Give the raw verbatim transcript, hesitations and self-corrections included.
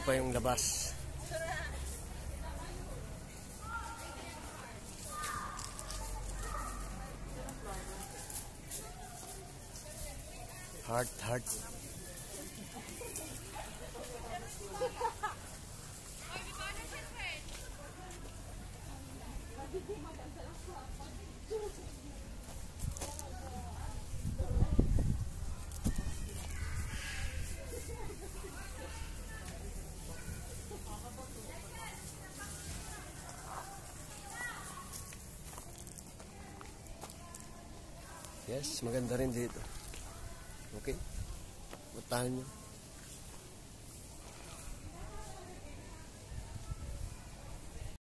pa yung labas. Heart, heart. Yes, maganda rin dito. Okay? Puntahan nyo.